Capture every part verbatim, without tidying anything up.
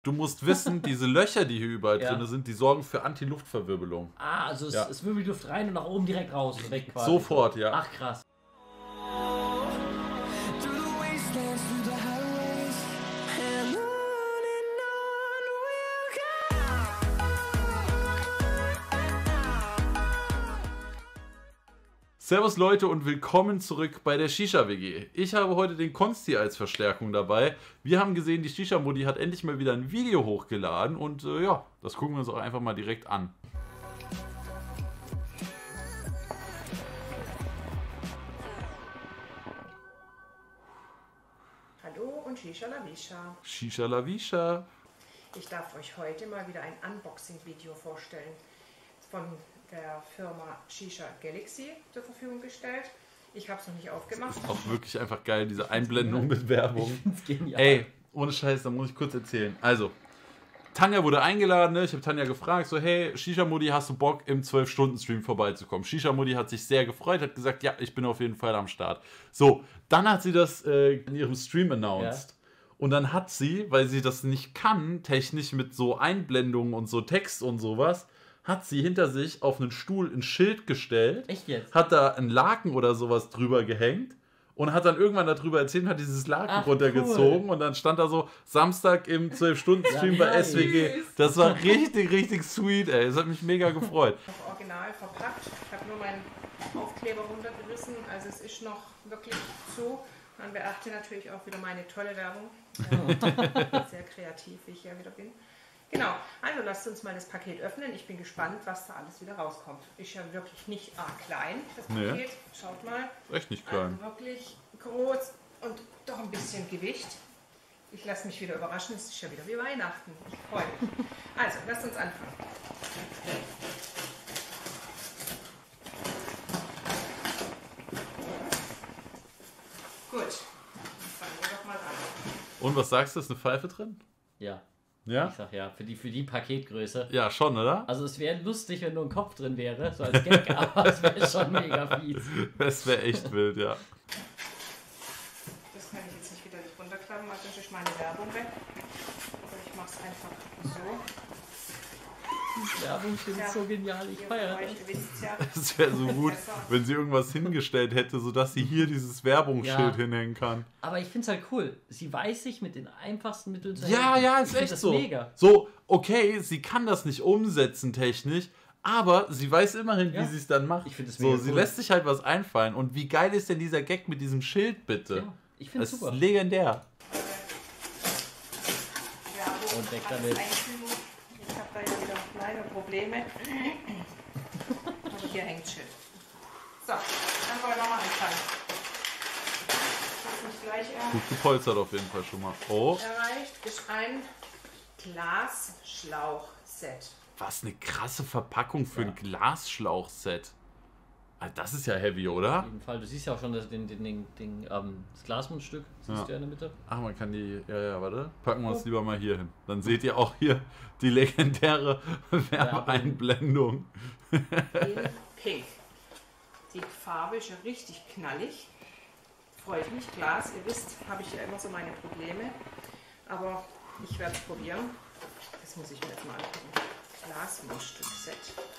du musst wissen, diese Löcher, die hier überall Ja. drin sind, die sorgen für Anti-Luftverwirbelung. Ah, also es, Ja. es wirbelt die Luft rein und nach oben direkt raus und weg quasi. Sofort, ja. Ach krass. Servus Leute und willkommen zurück bei der Shisha-W G. Ich habe heute den Konsti als Verstärkung dabei. Wir haben gesehen, die Shisha-Modi hat endlich mal wieder ein Video hochgeladen und äh, ja, das gucken wir uns auch einfach mal direkt an. Hallo und Shisha la Visha. Shisha la Visha. Ich darf euch heute mal wieder ein Unboxing-Video vorstellen. Von der Firma Shisha Galaxy zur Verfügung gestellt. Ich habe es noch nicht aufgemacht. Auch wirklich einfach geil, diese Einblendung mit Werbung. Ich find's genial. Ey, ohne Scheiß, da muss ich kurz erzählen. Also, Tanja wurde eingeladen, ne? Ich habe Tanja gefragt, so hey, Shisha-Modi, hast du Bock im zwölf Stunden Stream vorbeizukommen? Shisha-Modi hat sich sehr gefreut, hat gesagt, ja, ich bin auf jeden Fall am Start. So, dann hat sie das äh, in ihrem Stream announced. Ja. Und dann hat sie, weil sie das nicht kann, technisch mit so Einblendungen und so Text und sowas, hat sie hinter sich auf einen Stuhl ein Schild gestellt. Echt jetzt? Hat da einen Laken oder sowas drüber gehängt und hat dann irgendwann darüber erzählt und hat dieses Laken Ach, runtergezogen. cool. Und dann stand da so Samstag im zwölf Stunden Stream Ja, bei S W G. Das war richtig, richtig sweet, ey. Das hat mich mega gefreut. Noch original verpackt. Ich habe nur meinen Aufkleber runtergerissen. Also es ist noch wirklich zu. Man beachte natürlich auch wieder meine tolle Werbung. Ja, sehr kreativ, wie ich ja wieder bin. Genau, also lasst uns mal das Paket öffnen. Ich bin gespannt, was da alles wieder rauskommt. Ist ja wirklich nicht arg klein, das Paket. Nee. Schaut mal. Echt nicht klein. Also wirklich groß und doch ein bisschen Gewicht. Ich lasse mich wieder überraschen, es ist ja wieder wie Weihnachten. Ich freue mich. Also, lasst uns anfangen. Gut, dann fangen wir doch mal an. Und was sagst du, ist eine Pfeife drin? Ja. Ja? Ich sag ja, für die, für die Paketgröße. Ja, schon, oder? Also es wäre lustig, wenn nur ein Kopf drin wäre, so als Gag, aber es wäre schon mega fies. Das wäre echt wild, ja. Das kann ich jetzt nicht wieder nicht runterklappen, weil sonst ist meine Werbung weg. Aber ich mache es einfach so. Die Werbung finde ich Ja. so genial, ich Ihr feiere von euch, das. ihr wisst's ja. Es wäre so gut, wenn sie irgendwas hingestellt hätte, sodass sie hier dieses Werbungsschild Ja. hinhängen kann. Aber ich finde es halt cool. Sie weiß sich mit den einfachsten Mitteln zu Ja, helfen. ja, Ich ist find echt das so. Mega. So, okay, sie kann das nicht umsetzen technisch, aber sie weiß immerhin, Ja. wie sie es dann macht. Ich find das so, mega sie cool. lässt sich halt was einfallen. Und wie geil ist denn dieser Gag mit diesem Schild, bitte? Ja, ich finde Das es ist super. legendär. Werbung Und weg alles damit. einfügen. Ich habe da ja wieder kleine Probleme. Aber hier hängt Schild. So, dann wollen wir nochmal anfangen. Das nicht gleich er Gut gepolstert auf jeden Fall schon mal. Oh, erreicht ist ein Glasschlauchset. was eine krasse Verpackung für Ja. ein Glasschlauchset. Ah, das ist ja heavy, oder? Auf jeden Fall. Du siehst ja auch schon das, den, den, den, den, ähm, das Glasmundstück. Siehst Ja. du ja in der Mitte? Ach, man kann die... Ja, ja, warte. Packen wir uns lieber mal hier hin. Dann seht ihr auch hier die legendäre Werbeeinblendung. In Pink. Die Farbe ist ja richtig knallig. Freut mich. Glas, ihr wisst, habe ich ja immer so meine Probleme. Aber ich werde es probieren. Das muss ich mir jetzt mal angucken. Glasmundstück-Set.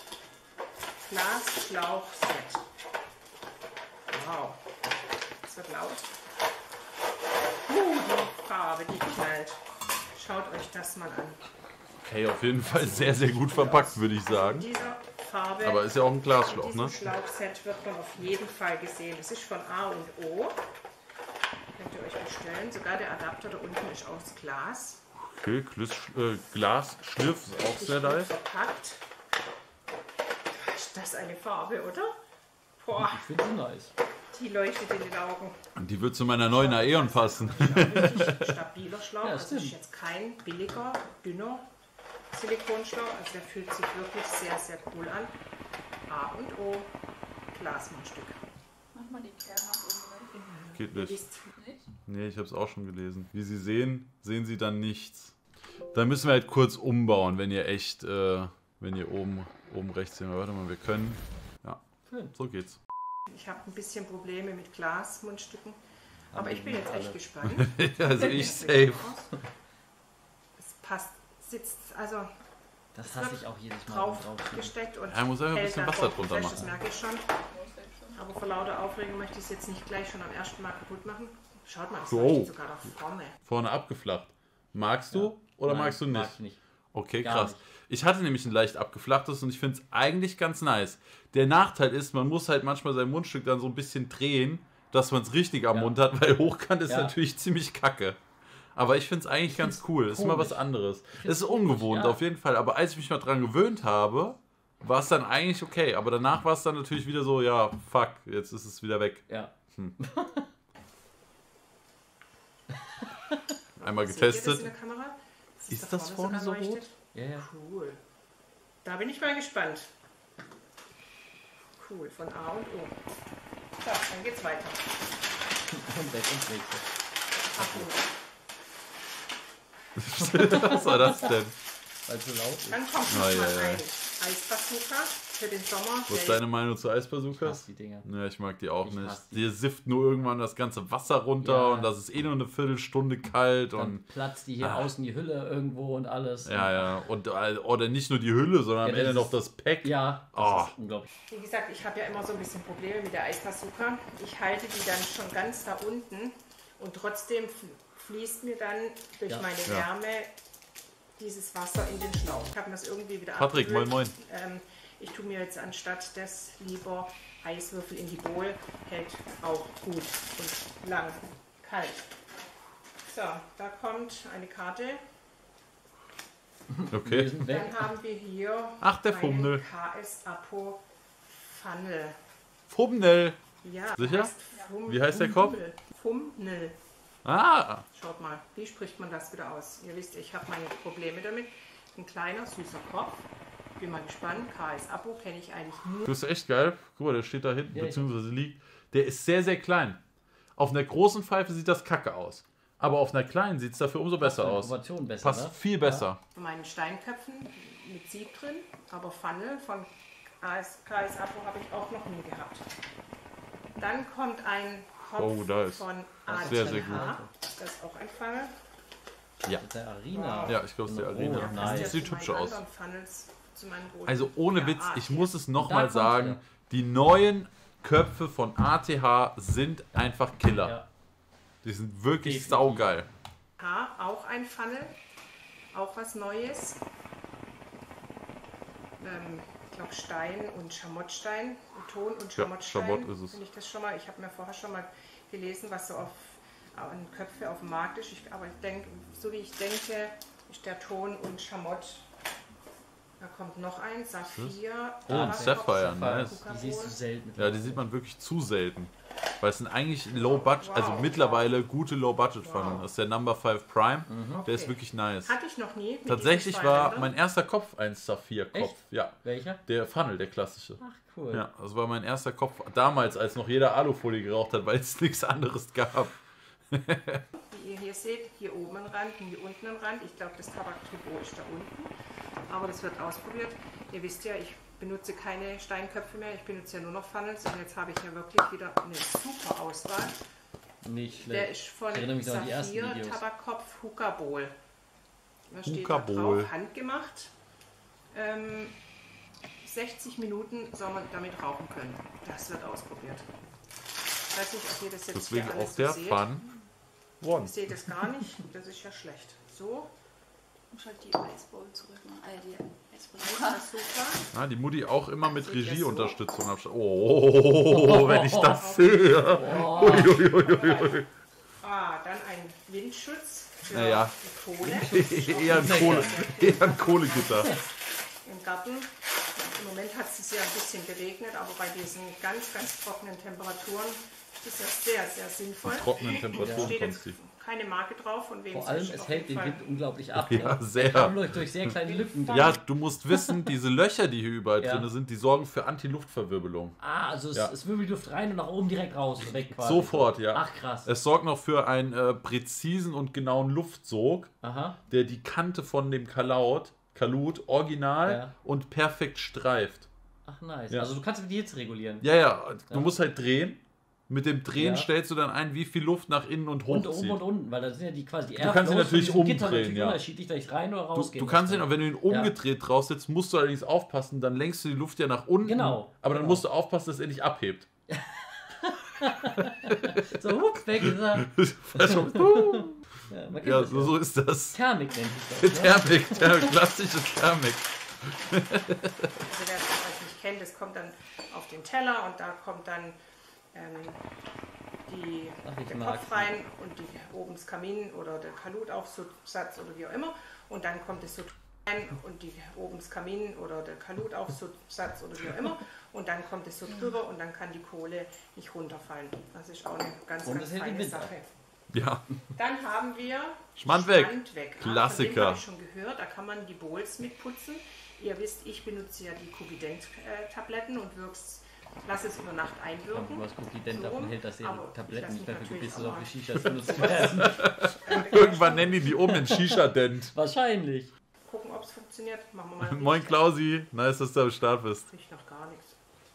Glasschlauch-Set. Wow. Das wird laut. Uh, die Farbe, die knallt. Schaut euch das mal an. Okay, auf jeden Fall sehr, sehr gut verpackt, würde ich In sagen. dieser Farbe. Aber ist ja auch ein Glasschlauch, In diesem ne? Schlauchset wird man auf jeden Fall gesehen. Es ist von A und O. Könnt ihr euch bestellen. Sogar der Adapter da unten ist aus Glas. Okay, Glas, äh, Glasschliff ist auch Richtig sehr gut nice. verpackt. Ist das eine Farbe, oder? Boah, Ich finde sie nice. die leuchtet in den Augen. Und die wird zu meiner neuen Aeon passen. Ist auch richtig stabiler Schlauch. Ja, also ist stimmt. jetzt kein billiger, dünner Silikonschlauch. Also der fühlt sich wirklich sehr, sehr cool an. A und O, Glasmundstück. Mach mal die Kerne nach oben. Geht nicht. Ist Nicht? Nee, ich habe es auch schon gelesen. Wie Sie sehen, sehen Sie dann nichts. Da müssen wir halt kurz umbauen, wenn ihr echt, äh, wenn ihr oben, oben rechts sehen. Warte mal, wir können. Ja, Schön. so geht's. Ich habe ein bisschen Probleme mit Glasmundstücken. Aber Haben ich bin wir jetzt alle. echt gespannt. also ich safe. Es passt sitzt, also Das hasse ich auch jedes Mal. drauf drauf gesteckt und Ja, muss einfach ein hält bisschen dann Wasser voll drunter fest, das machen. merke ich schon. Aber vor lauter Aufregung möchte ich es jetzt nicht gleich schon am ersten Mal kaputt machen. Schaut mal, das Oh. leuchtet sogar da vorne. Vorne abgeflacht. Magst du Ja. oder Nein, magst du mag nicht? ich nicht. Okay, Gar krass. nicht. Ich hatte nämlich ein leicht abgeflachtes und ich finde es eigentlich ganz nice. Der Nachteil ist, man muss halt manchmal sein Mundstück dann so ein bisschen drehen, dass man es richtig am Ja. Mund hat, weil hochkant ist Ja. natürlich ziemlich kacke. Aber ich finde es eigentlich ganz find's cool. Es ist mal was komisch. anderes. find's Es ist komisch, ungewohnt ja. auf jeden Fall. Aber als ich mich mal dran gewöhnt habe, war es dann eigentlich okay. Aber danach war es dann natürlich wieder so, ja, fuck, jetzt ist es wieder weg. Ja. Einmal Seht ihr das getestet. in der Kamera? Ist da das vorne so sogar rot? leuchtet? Ja, ja. Cool. Da bin ich mal gespannt. Cool, von A und O. So, dann geht's weiter. Und weg und weg. Akku. Was war das denn? Weil es so laut ist. Dann kommt noch Ah, mal ja, ja. ein Eisbazooka für den Sommer. Was ist Der deine Meinung zu Ich Eisbazookas? hasse die Dinger. Ja, ich mag die auch Ich nicht. hasse die. Die sifft nur irgendwann das ganze Wasser runter Ja. und das ist eh nur eine Viertelstunde kalt Dann und platzt die hier Ah. außen die Hülle irgendwo und alles. ja, ja. Und äh, oder nicht nur die Hülle, sondern am Ja, Ende das noch das Pack. Ja, das Oh. ist unglaublich. Wie gesagt, ich habe ja immer so ein bisschen Probleme mit der Eisbazooka. Ich halte die dann schon ganz da unten und trotzdem f- fließt mir dann durch Ja. meine Ja. Wärme dieses Wasser in den Schlauch. Ich habe mir das irgendwie wieder Patrick, abgewöhnt. moin, Ähm, ich tue mir jetzt anstatt des lieber Eiswürfel in die Bowl. Hält auch gut und lang kalt. So, da kommt eine Karte. Okay. Wir sind weg. Dann haben wir hier Ach, der einen Fummel. K S Apo Funnel. Fumnel. Ja, Sicher? heißt Fum- Wie heißt der Kopf? Fummel. Fummel. Ah, Schaut mal, wie spricht man das wieder aus? Ihr wisst, ich habe meine Probleme damit. Ein kleiner, süßer Kopf. Bin mal gespannt. K S Apo kenne ich eigentlich nur. das ist echt geil. Guck mal, der steht da hinten, Ja, ich- beziehungsweise liegt. Der ist sehr, sehr klein. Auf einer großen Pfeife sieht das kacke aus. Aber auf einer kleinen sieht es dafür umso besser aus. Information besser, Passt ne? viel besser. Von meinen Steinköpfen mit Sieb drin. Aber Funnel von K S Apo habe ich auch noch nie gehabt. Dann kommt ein Kopf Oh, da ist- von das ist A sehr, T H. sehr gut. Das ist auch ein Funnel. Ja. Mit der Arena. Ja, ich glaube, es ist die Oh, Arena. nice. Das Der sieht zu hübsch meinen aus. anderen Funnels, zu meinen großen- Also ohne Ja, Witz, A T H. ich muss es Da nochmal kommt's sagen, wieder. die neuen Köpfe von A T H sind einfach Killer. Ja. Die sind wirklich Definitiv. saugeil. Ja, auch ein Funnel, auch was Neues. Ähm, ich glaube Stein und Schamottstein, Ton und Ja, Schamottstein. Schamott ist es. Finde ich das schon mal. Ich habe mir vorher schon mal gelesen, was so auf an Köpfe auf dem Markt ist. Ich, aber ich denke, so wie ich denke, ist der Ton und Schamott. Da kommt noch ein Saphir. Oh, ein Tabak- Sapphire, nice. Die siehst du selten. Ja, die sieht man wirklich zu selten. Weil es sind eigentlich Low Budget, also mittlerweile gute Low Budget Funnel. Wow. Das ist der Number fünf Prime. Der ist Okay. wirklich nice. Hatte ich noch nie. mit Tatsächlich diesen zwei war Rändern. mein erster Kopf ein Saphir-Kopf. Echt? Ja, Welcher? der Funnel, der klassische. Ach, cool. Ja, das war mein erster Kopf damals, als noch jeder Alufolie geraucht hat, weil es nichts anderes gab. Wie ihr hier seht, hier oben ein Rand und hier unten ein Rand. Ich glaube, das Tabak-Turbo ist da unten. Aber das wird ausprobiert. Ihr wisst ja, ich benutze keine Steinköpfe mehr. Ich benutze ja nur noch Funnels. Und jetzt habe ich ja wirklich wieder eine super Auswahl. Nicht Der schlecht. ist von Ich erinnere mich noch an die ersten Saphir Videos. Tabakkopf Hookah Bowl. Da steht Hookah da Bowl. drauf, handgemacht. Ähm, sechzig Minuten soll man damit rauchen können. Das wird ausprobiert. Ich weiß nicht, ob ihr das jetzt Deswegen hier auch alles der so seht. Fun One. Ich sehe das gar nicht. Das ist ja schlecht. So, Ich halt die Eisbowl zurückmachen. Ah ja, die Eisbowl. das ist super. Ja, die Mutti auch immer mit Seht ihr so? Regieunterstützung. am Sta- Oh, wenn ich das sehe. Oh, Uiuiuiui. Ah, dann ein Windschutz für Naja. die Kohle eher, ein Kohle, eher ein Kohlegitter. im Garten. Im Moment hat es ja ein bisschen geregnet, aber bei diesen ganz, ganz trockenen Temperaturen ist das sehr, sehr sinnvoll. Trockenen Da Temperaturen steht kommt jetzt sie. keine Marke drauf, von wem vor es allem, ist. es Auf hält jeden den Fall. Wind unglaublich ab. Ja, ne? sehr. Der kann durch, durch sehr kleine Lücken. durch. Ja, du musst wissen, diese Löcher, die hier überall Ja. drin sind, die sorgen für Anti-Luftverwirbelung. Ah, also es, Ja. es wirbelt die Luft rein und nach oben direkt raus. und Weg quasi. Sofort, ja. Ach, krass. Es sorgt noch für einen äh, präzisen und genauen Luftsog, Aha. der die Kante von dem Kalaut, Kalut original Ja. und perfekt streift. Ach, nice. Ja. Also du kannst mit die Hitze regulieren. Ja, ja, du Ja. musst halt drehen mit dem Drehen Ja. stellst du dann ein, wie viel Luft nach innen und hoch Und oben zieht. und unten, weil das sind ja die quasi die Du kannst ihn Airflows natürlich von diesem Gitter umdrehen, natürlich ja. unterschiedlich, da ich rein oder Du, rausgehen du kannst muss ihn, dann. wenn du ihn umgedreht draufsetzt, musst du allerdings aufpassen, dann lenkst du die Luft ja nach unten. Genau, Aber dann genau. musst du aufpassen, dass er nicht abhebt. So, hup, weg ist er. Also, Ja, man kennt ja, das so, so ist das. Thermik nennt sich das. Ne? Thermik, Thermik, klassische Thermik. Also wer das vielleicht nicht kennt, das kommt dann auf den Teller und da kommt dann ähm, die, Ach, ich der mag Kopf rein und die, oben das Kamin oder der Kalutaufsatz oder wie auch immer. Und dann kommt es so rein und die, oben das Kamin oder der Kalutaufsatz oder wie auch immer. Und dann kommt es so drüber und dann kann die Kohle nicht runterfallen. Das ist auch eine ganz, Und ganz das hält den feine Wind Sache. Ja, Dann haben wir Schmand weg. Schmand weg. Ah, Klassiker. Von dem habe ich schon gehört, da kann man die Bowls mitputzen. Ihr wisst, ich benutze ja die Coovident-Tabletten und wirk's, lass es über Nacht einwirken. Was Coovident davon hält, dass die Aber ich Tabletten lass nicht mehr mich für natürlich Gebisse auch oder mal- für Shishas benutzt werden. Irgendwann nennen die die um in Shisha-Dent. Wahrscheinlich. Gucken, ob es funktioniert. Machen wir mal. einen Moin Riech. Klausi, nice, dass du am Start bist. Riecht nach gar nichts.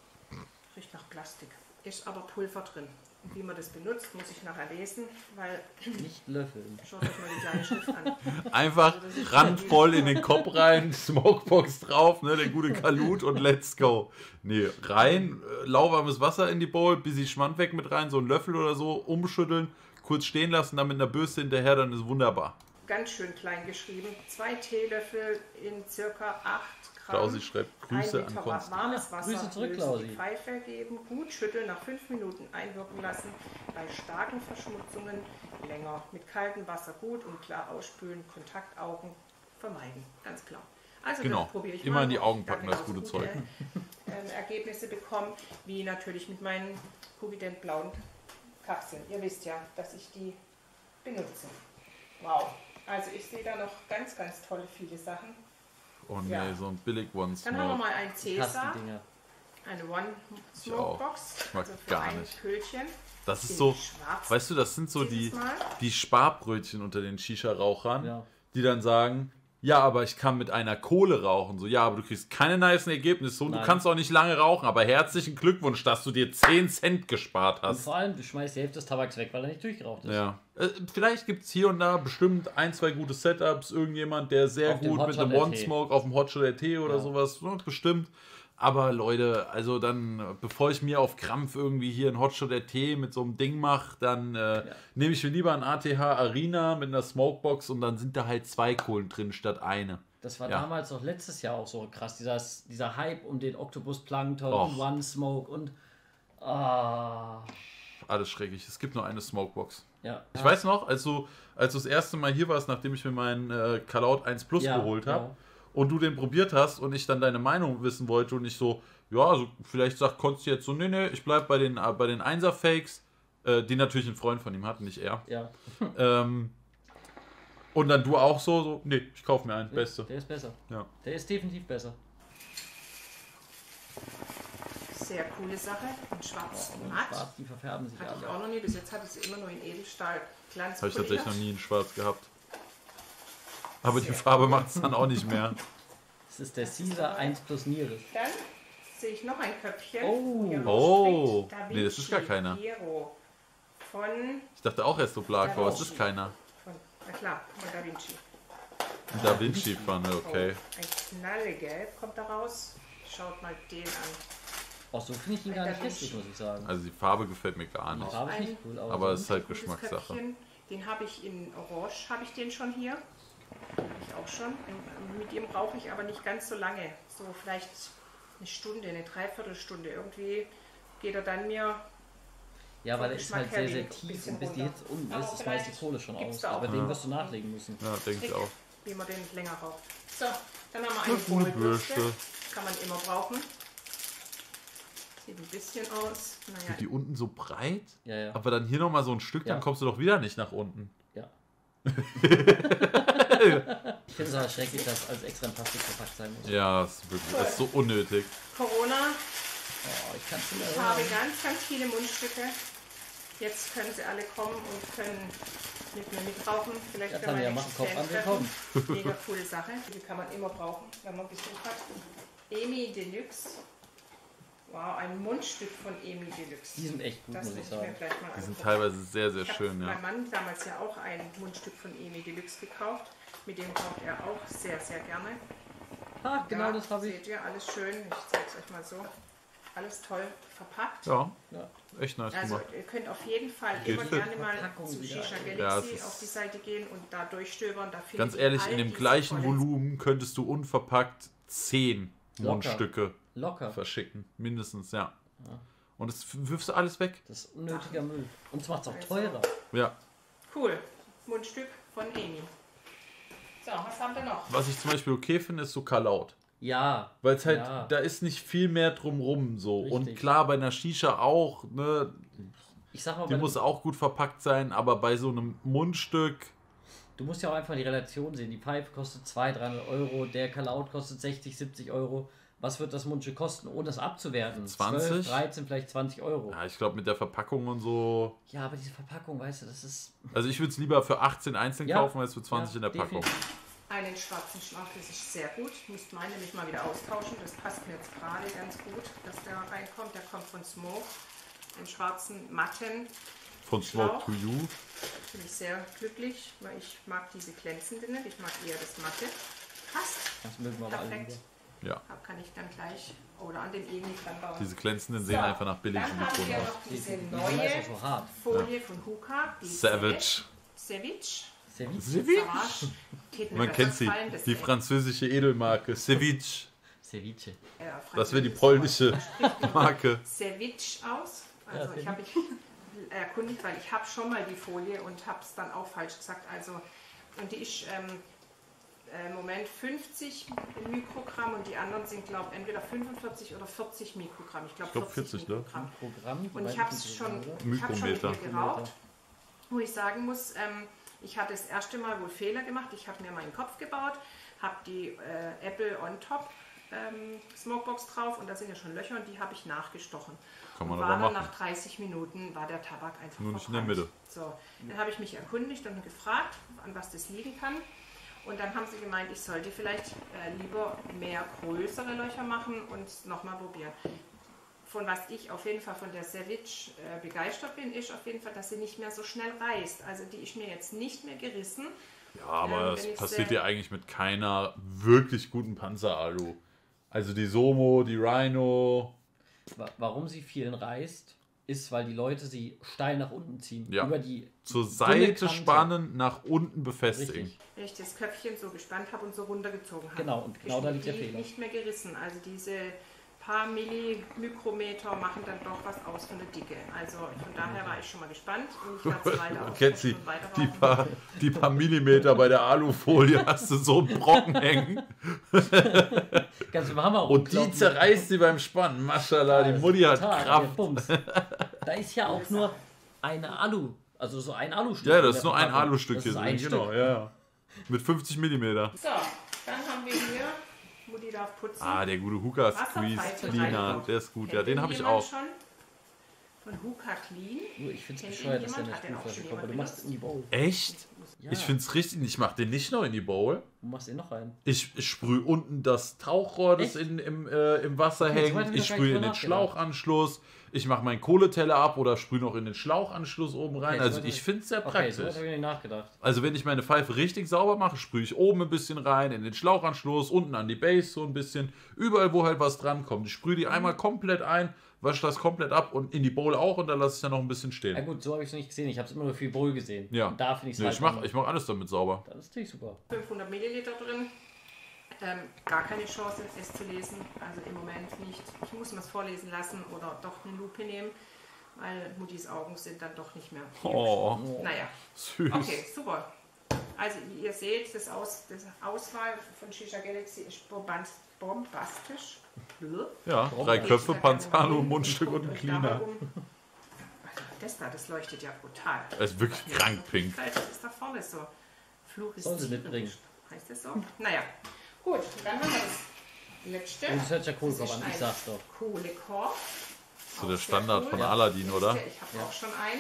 Riecht nach Plastik. Ist aber Pulver drin. Und wie man das benutzt, muss ich nachher lesen, weil Nicht löffeln. schaut euch mal die kleine Schrift an. Einfach Also das ist randvoll in den Kopf rein, Smokebox drauf, ne, der gute Kalut und let's go. Nee, rein, äh, lauwarmes Wasser in die Bowl, bisschen Schmand weg mit rein, so ein Löffel oder so, umschütteln, kurz stehen lassen, dann mit einer Bürste hinterher, dann ist wunderbar. Ganz schön klein geschrieben. Zwei Teelöffel in circa acht Gramm. Klausi schreibt Grüße ein an Liter Konsti. warmes Wasser, Grüße zurück, lösen, Klausi. die Pfeife geben, gut schütteln, nach fünf Minuten einwirken lassen. Bei starken Verschmutzungen länger. Mit kaltem Wasser gut und klar ausspülen, Kontaktaugen vermeiden. Ganz klar. Also Genau. das probiere ich Immer mal, in die ob Augen ich da packen, das genauso gute gute, Zeug. Ähm, Ergebnisse bekomme, wie natürlich mit meinen Coovident blauen Kapseln. Ihr wisst ja, dass ich die benutze. Wow. Also ich sehe da noch ganz, ganz tolle viele Sachen. Oh nee, Ja. so ein billig One Dann haben wir Smoke. mal ein Ich hasse Cäsar, die Dinger. eine One Ich auch. Smoke Box, Ich mag also für gar ein nicht. Köhlchen. Das ist in so, schwarz weißt du, das sind so dieses die, Mal. die Sparbrötchen unter den Shisha-Rauchern, Ja. die dann sagen, ja, aber ich kann mit einer Kohle rauchen. So, ja, aber du kriegst keine nice Ergebnisse und du Nein. kannst auch nicht lange rauchen. Aber herzlichen Glückwunsch, dass du dir zehn Cent gespart Und hast. vor allem, du schmeißt die Hälfte des Tabaks weg, weil er nicht durchgeraucht ist. Ja. Äh, vielleicht gibt es hier und da bestimmt ein, zwei gute Setups. Irgendjemand, der sehr Auf dem gut mit Hotshot einem R T. One-Smoke auf dem Hotshot R T oder Ja. sowas, ne, bestimmt. Aber Leute, also dann, bevor ich mir auf Krampf irgendwie hier ein Hotshot R T mit so einem Ding mache, dann äh, nehme ich mir lieber ein A T H Arena mit einer Smokebox und dann sind da halt zwei Kohlen drin statt eine. Das war Ja. damals auch letztes Jahr auch so krass, dieser, dieser Hype um den Octopus Plankton Och. und One Smoke und ah, Alles schrecklich. Es gibt nur eine Smokebox. ja. Ich weiß noch, als du, als du das erste Mal hier warst, nachdem ich mir meinen äh, Kalaut eins Plus Ja, geholt habe ja. und du den probiert hast und ich dann deine Meinung wissen wollte und ich so, ja, also vielleicht sagt Konsti jetzt so, nee, nee, ich bleib bei den, äh, bei den Einser-Fakes, äh, die natürlich ein Freund von ihm hat, nicht er. Ja, Ähm, und dann du auch so, so, nee, ich kaufe mir einen, der, beste. der ist besser. Ja. Der ist definitiv besser. Sehr coole Sache. In schwarz Und matt. schwarz, die verfärben sich Hatte ich alle. auch noch nie. Bis jetzt hatte ich sie immer nur in Edelstahl Glanz Habe ich tatsächlich noch poliert. nie in schwarz gehabt. Aber die Sehr Farbe macht es dann auch nicht mehr. Das ist der Caesar eins plus Niere. Dann sehe ich noch ein Köpfchen. Oh. Hier Oh. steht Da Nee, das ist gar Vinci keiner. Piero Von, Ich dachte auch erst so Black, Da aber es Vinci. ist keiner. von, na klar, von Da Vinci. Ein Da Vinci-Pfanne, okay. Oh, ein Knallgelb kommt da raus. Schaut mal den an. Auch so finde ich ihn gar nicht hässlich, muss ich sagen. Also die Farbe gefällt mir gar Die nicht. Farbe ist ein- nicht cool aus. Aber es ist halt Gutes Geschmackssache. Köpfchen. Den habe ich in Orange, habe ich den schon hier. Habe ich auch schon. Mit dem brauche ich aber nicht ganz so lange. So vielleicht eine Stunde, eine Dreiviertelstunde. Irgendwie geht er dann mir. Ja, weil er vom ist Geschmack halt her sehr, sehr wenig, ein tief bisschen und bis die runter. Hitze unten Aber ist, ist meist die vielleicht Kohle schon gibt's aus. da auch Aber den Ja. wirst du nachlegen müssen. Ja, denke ich Trick, auch. wie man den länger raucht. So, dann haben wir Eine eine gute Kohlbürste. Bürste. Kann man immer brauchen. Sieht ein bisschen aus. Naja, Sind die unten so breit? Ja, ja. Aber dann hier nochmal so ein Stück, dann Ja. kommst du doch wieder nicht nach unten. Ja. Ich finde es aber schrecklich, dass alles extra in Plastik verpackt sein muss. Ja, das ist wirklich das ist so unnötig. Corona. Oh, ich kann es nicht Ich mehr habe hören. ganz, ganz viele Mundstücke. Jetzt können sie alle kommen und können mit mir mitrauchen. Vielleicht Ja, können wir Tanja, ein mach den Kopf an, wir Fan-Treffen. kommen. Mega coole Sache. Die kann man immer brauchen, wenn man Besuch hat. Emi Deluxe. Wow, ein Mundstück von Emi Deluxe. Die sind echt gut, Das muss ich muss ich mir sagen. gleich mal Die sind angucken. teilweise sehr, sehr Ich habe schön, ja. meinem Mann damals ja auch ein Mundstück von Emi Deluxe gekauft. Mit dem kauft er auch sehr, sehr gerne. Ah, genau Ja, das habe ich. Seht ihr, alles schön. Ich zeige es euch mal so. Alles toll verpackt. Ja, Ja. echt nice Also gemacht. ihr könnt auf jeden Fall Geht immer fit. gerne mal Verpackung zu wieder. Shisha Ja, Galaxy es ist- auf die Seite gehen und da durchstöbern. Da findet Ganz ihr ehrlich, all in dem diese gleichen tollen- Volumen könntest du unverpackt zehn Locker. Mundstücke Locker. verschicken. Mindestens, ja. Ja. Und das wirfst du alles weg. Das ist unnötiger Müll. Und es macht es auch Also. teurer. Ja. Cool. Mundstück von Emi. So, was haben wir noch? Was ich zum Beispiel okay finde, ist so Kalaut. Ja. Weil es halt, Ja. da ist nicht viel mehr drumrum so. Und Richtig. klar, bei einer Shisha auch, ne, Ich sag mal, die bei muss auch gut verpackt sein, aber bei so einem Mundstück, du musst ja auch einfach die Relation sehen. Die Pipe kostet zweihundert, dreihundert Euro, der Kalaut kostet sechzig, siebzig Euro. Was wird das Mundstück kosten, ohne das abzuwerten? zwanzig? zwölf, dreizehn, vielleicht zwanzig Euro. ja, ich glaube mit der Verpackung und so. Ja, aber diese Verpackung, weißt du, das ist... Also ich würde es lieber für achtzehn einzeln Ja. kaufen, als für zwanzig Ja, in der Packung. definitiv. Einen schwarzen Schlauch, das ist sehr gut. Ich muss meinen nämlich mal wieder austauschen. Das passt mir jetzt gerade ganz gut, dass der reinkommt. Der kommt von Smoke. Den schwarzen matten. Von Smoke Schlauch. to You. Bin ich sehr glücklich, weil ich mag diese glänzenden nicht. Ich mag eher das matte. Passt. Das mögen wir aber alle Perfekt. lieber. Ja. Da kann ich dann gleich oder an den Emi dran bauen. Diese glänzenden So, sehen einfach nach billigen Dann haben wir Mikronen aus. noch diese Die sind neue meistens so hart. Folie von Hoka. Die Savage. Savage. Ceviche. Ceviche. Geht mir Man besser kennt sie. gefallen, das Die echt, französische Edelmarke. Ceviche. Ceviche. äh, Das wäre die französisch, polnische aber spricht man Marke. Ceviche aus. Ja, Also ich habe mich erkundigt, weil ich habe schon mal die Folie und habe es dann auch falsch gesagt. Also und die ist ähm, äh, im Moment fünfzig Mikrogramm und die anderen sind glaube ich entweder fünfundvierzig oder vierzig Mikrogramm. Ich glaube glaub, vierzig, vierzig, ne? Mikrogramm. Programm. Und ich habe es schon, oder? ich hab schon mit Mikrometer. mir geraucht, wo ich sagen muss, ähm, ich hatte das erste Mal wohl Fehler gemacht. Ich habe mir meinen Kopf gebaut, habe die äh, Apple on Top ähm, Smokebox drauf und da sind ja schon Löcher und die habe ich nachgestochen. Kann man und aber war dann machen. nach dreißig Minuten war der Tabak einfach Nur nicht in der verbrannt. Mitte. So, dann habe ich mich erkundigt und gefragt, an was das liegen kann. Und dann haben sie gemeint, ich sollte vielleicht äh, lieber mehr größere Löcher machen und nochmal probieren. Von was ich auf jeden Fall von der Savage äh, begeistert bin, ist auf jeden Fall, dass sie nicht mehr so schnell reißt. Also die ist mir jetzt nicht mehr gerissen. Ja, aber Ähm, das wenn ich passiert sehr- ja eigentlich mit keiner wirklich guten Panzeralu. Also die Somo, die Rhino. Wa- Warum sie vielen reißt, ist, weil die Leute sie steil nach unten ziehen. Ja. Über die Zur dünne Seite Kante. spannen, nach unten befestigen. Richtig. Wenn ich das Köpfchen so gespannt habe und so runtergezogen habe. Genau, und genau ist da mir liegt der die Fehler. nicht mehr gerissen. Also diese paar Millimikrometer machen dann doch was aus von der Dicke. Also von daher war ich schon mal gespannt und ich werde es weiter Man kennt sie. austesten und weiter Die rauchen. paar, die paar Millimeter bei der Alufolie hast du so einen Brocken hängen. Ganz im Hammer Und die rumkloppen. zerreißt sie beim Spannen. Maschallah, die Mutti hat Total, der Kraft. Bums. Da ist ja auch nur eine Alu, also so ein Alustück. Ja, in das ist der nur ein Verpackung. Alustück Das hier ist ein drin. Genau, Stück. ja, ja. Mit fünfzig Millimeter. So, dann haben wir hier, Mutti darf putzen. Ah, der gute Hookah Squeeze Wasserpfeife Cleaner, reinkommt. der ist gut. Ja, Kennt den den habe ich jemand auch. schon? Von Hookah Clean. Nur ich finde es Kennt bescheuert, dass der in jemand? der Hat den auch Spülflasche schon kommt, aber du jemand machst in die Bowl. Echt? Ja, Ich finde es richtig. Ich mache den nicht noch in die Bowl. du machst den noch rein. Ich, ich sprühe unten das Tauchrohr, das Echt? in, im, äh, im Wasser Okay, so weit hängt. hab ich Ich noch gar sprühe nicht in den drüber Schlauchanschluss. Ich mache meinen Kohleteller ab oder sprühe noch in den Schlauchanschluss oben rein. Okay, so Also weit ich hab- finde es sehr Okay, praktisch. so habe ich nicht nachgedacht. Also wenn ich meine Pfeife richtig sauber mache, sprühe ich oben ein bisschen rein, in den Schlauchanschluss, unten an die Base so ein bisschen. Überall, wo halt was dran kommt. Ich sprühe die einmal komplett ein, wasche das komplett ab und in die Bowl auch und dann lasse ich dann noch ein bisschen Ja stehen. gut, so habe ich es nicht gesehen. Ich habe es immer nur viel Bowl gesehen. Ja. Und da finde ich es Nee, halt ich mache anders. ich mach alles damit sauber. Das ist natürlich super. fünfhundert Milliliter drin. Ähm, gar keine Chance, es zu lesen. Also im Moment nicht. Ich muss mir es vorlesen lassen oder doch eine Lupe nehmen, weil Muttis Augen sind dann doch nicht mehr. Oh, Naja, süß. okay, super. Also wie ihr seht, das, Aus, das Auswahl von Shisha Galaxy ist bombast, bombastisch. Ja, drei Köpfe, Panzano, Mundstück und ein Cleaner. Also das da, das leuchtet ja brutal. Das ist wirklich krank pink. Das ist da vorne so. Sollen Fluoreszierend. sie mitbringen. Heißt das so? Naja, gut. Dann haben wir das letzte. Und das hört sich ja Kohlkorb Das an, ist ich ein sag's doch. Kohlekorb. So Auch der sehr Standard cool. von Aladdin, oder? Ich habe auch schon einen.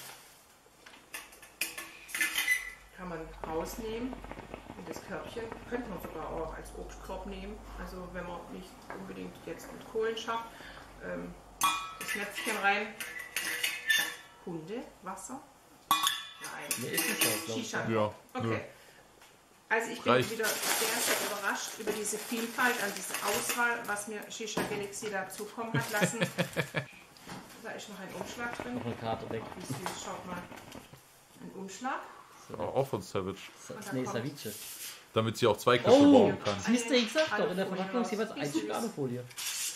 Kann man rausnehmen. Und das Körbchen könnte man sogar auch als Obstkorb nehmen. Also wenn man nicht unbedingt jetzt mit Kohlen schafft. ähm, das Näpfchen rein. Hunde, Wasser? Nein. Nee, ist nicht so, glaub ich. Shisha. Ja. Okay. Also ich bin Reicht. wieder sehr, sehr überrascht über diese Vielfalt, an diese Auswahl, was mir Shisha Galaxy da zukommen hat lassen. Da ist noch ein Umschlag drin. Noch eine Karte weg. Wie süß, schaut mal. Ein Umschlag. Oh, auch von Savage. Nee, Savice. Damit sie auch zwei Köpfe Oh, bauen kann. siehst du, ich sag doch, in der Alufolie Verpackung ist jeweils raus. ein Stück Alufolie.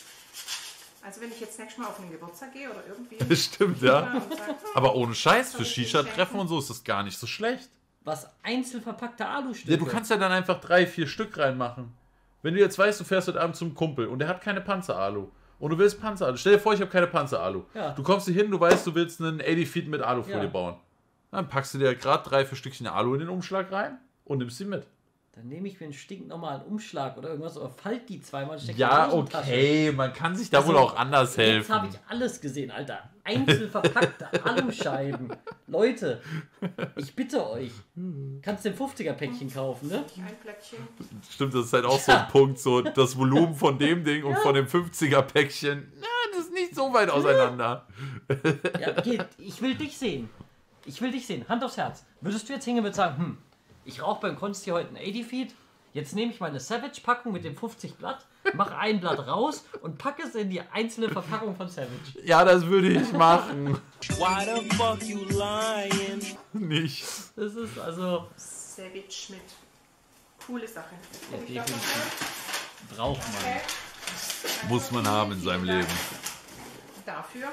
Also wenn ich jetzt nächstes Mal auf einen Geburtstag gehe oder irgendwie... Stimmt, ja. und sag, hm, Aber ohne Scheiß, für soll ich den Shisha-Treffen schenken? und so ist das gar nicht so schlecht. Was einzeln verpackte Alustücke. Ja, du kannst ja dann einfach drei, vier Stück reinmachen. Wenn du jetzt weißt, du fährst heute Abend zum Kumpel und der hat keine Panzeralu und du willst Panzeralu. Stell dir vor, ich habe keine Panzeralu. Ja. Du kommst hier hin, du weißt, du willst einen achtzig Feet mit Alufolie Ja. bauen. Dann packst du dir gerade drei, vier Stückchen Alu in den Umschlag rein und nimmst sie mit. Dann nehme ich mir einen stinknormalen Umschlag oder irgendwas oder falt die zweimal und steck die Ja, in die Hosentasche. okay, man kann sich da Also, wohl auch anders Jetzt helfen. habe ich alles gesehen, Alter. Einzeln verpackte Aluscheiben. Leute, ich bitte euch. Kannst du ein fünfziger-Päckchen kaufen, ne? ein Plättchen. Stimmt, das ist halt auch so ein Punkt, so das Volumen von dem Ding und von dem fünfziger-Päckchen, na, das ist nicht so weit auseinander. Ja, geht. Ich will dich sehen. Ich will dich sehen. Hand aufs Herz. Würdest du jetzt hingehen und sagen, hm, ich rauche beim Konsti heute ein achtzig Feet, jetzt nehme ich meine Savage-Packung mit dem fünfzig Blatt, mache ein Blatt raus und packe es in die einzelne Verpackung von Savage. Ja, das würde ich machen. Why the fuck you lying? Nicht. Das ist also... Savage mit. Coole Sache. Ja, Guck ich da definitiv. mal. Braucht man. Okay. Muss man haben in seinem Vielen Leben. Dank Dafür.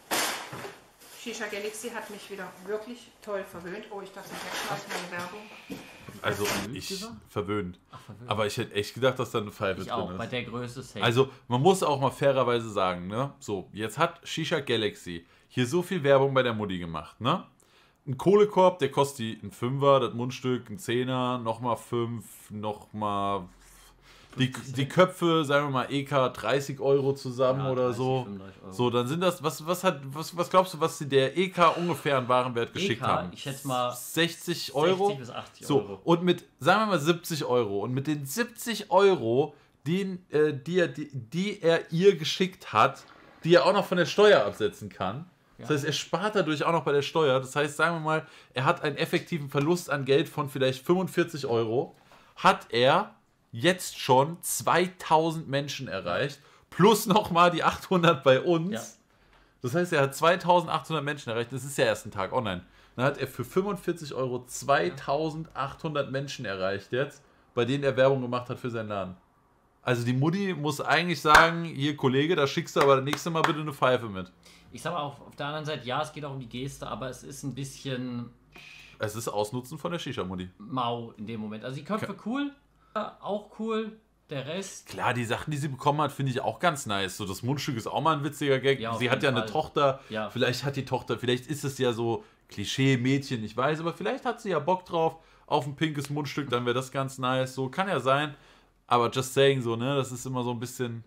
Shisha Galaxy hat mich wieder wirklich toll verwöhnt. Oh, ich dachte, ich wegschmeißen meine Werbung. Also ich gesagt? verwöhnt. Ach, verwöhnt. Aber ich hätte echt gedacht, dass da eine Pfeife Ich auch, drin bei ist. der Größe safe. Also man muss auch mal fairerweise sagen, ne? So, jetzt hat Shisha Galaxy hier so viel Werbung bei der Mutti gemacht, ne? Ein Kohlekorb, der kostet ein Fünfer, das Mundstück ein Zehner, nochmal fünf, nochmal... Die, die Köpfe, sagen wir mal, E K dreißig Euro zusammen Ja, oder dreißig, so. fünfunddreißig Euro. So, dann sind das, was, was hat, was, was glaubst du, was sie der E K ungefähr an Warenwert geschickt E K, haben? ich schätze mal sechzig Euro? sechzig bis achtzig So, Euro. und mit, sagen wir mal, siebzig Euro. Und mit den siebzig Euro, die, äh, die, er, die, die er ihr geschickt hat, die er auch noch von der Steuer absetzen kann. Das Ja. heißt, er spart dadurch auch noch bei der Steuer. Das heißt, sagen wir mal, er hat einen effektiven Verlust an Geld von vielleicht fünfundvierzig Euro. Hat er jetzt schon zweitausend Menschen erreicht. Plus nochmal die achthundert bei uns. Ja. Das heißt, er hat zweitausendachthundert Menschen erreicht. Das ist ja erst ein Tag online. Dann hat er für fünfundvierzig Euro zweitausendachthundert Menschen erreicht jetzt, bei denen er Werbung gemacht hat für seinen Laden. Also die Mutti muss eigentlich sagen, hier Kollege, da schickst du aber das nächste Mal bitte eine Pfeife mit. Ich sag mal auf, auf der anderen Seite, ja, es geht auch um die Geste, aber es ist ein bisschen Es ist Ausnutzen von der Shisha-Mutti. mau in dem Moment. Also die Köpfe cool, auch cool, der Rest... Klar, die Sachen, die sie bekommen hat, finde ich auch ganz nice. So, das Mundstück ist auch mal ein witziger Gag. Ja, auf sie hat ja jeden eine Fall. Tochter. Ja. Vielleicht hat die Tochter, vielleicht ist es ja so Klischee-Mädchen, ich weiß, aber vielleicht hat sie ja Bock drauf auf ein pinkes Mundstück, dann wäre das ganz nice. So, kann ja sein. Aber just saying so, ne, das ist immer so ein bisschen,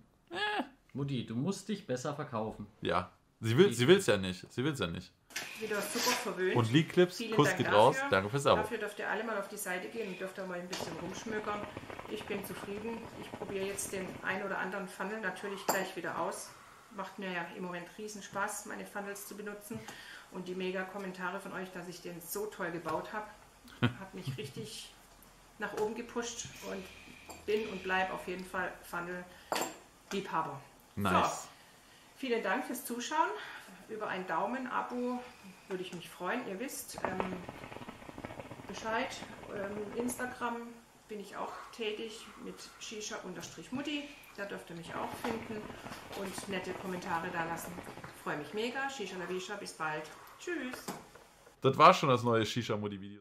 Mutti, du musst dich besser verkaufen. ja. Sie will sie will's ja nicht. Sie will's ja nicht. Wieder super verwöhnt. Und League Clips, Vielen Kuss Dank geht dafür. raus. Danke fürs Abo. Dafür dürft ihr alle mal auf die Seite gehen und dürft da mal ein bisschen rumschmökern. Ich bin zufrieden. Ich probiere jetzt den ein oder anderen Funnel natürlich gleich wieder aus. Macht mir ja im Moment riesen Spaß, meine Funnels zu benutzen. Und die mega Kommentare von euch, dass ich den so toll gebaut habe, hat mich richtig nach oben gepusht und bin und bleibe auf jeden Fall Funnel-Liebhaber. Nice. So. Vielen Dank fürs Zuschauen. Über ein Daumen, Abo würde ich mich freuen. Ihr wisst ähm, Bescheid. Ähm, Instagram bin ich auch tätig mit Shisha-Mutti. Da dürft ihr mich auch finden und nette Kommentare da lassen. Freue mich mega. Shisha la Visha, bis bald. Tschüss. Das war schon das neue Shisha-Mutti-Video.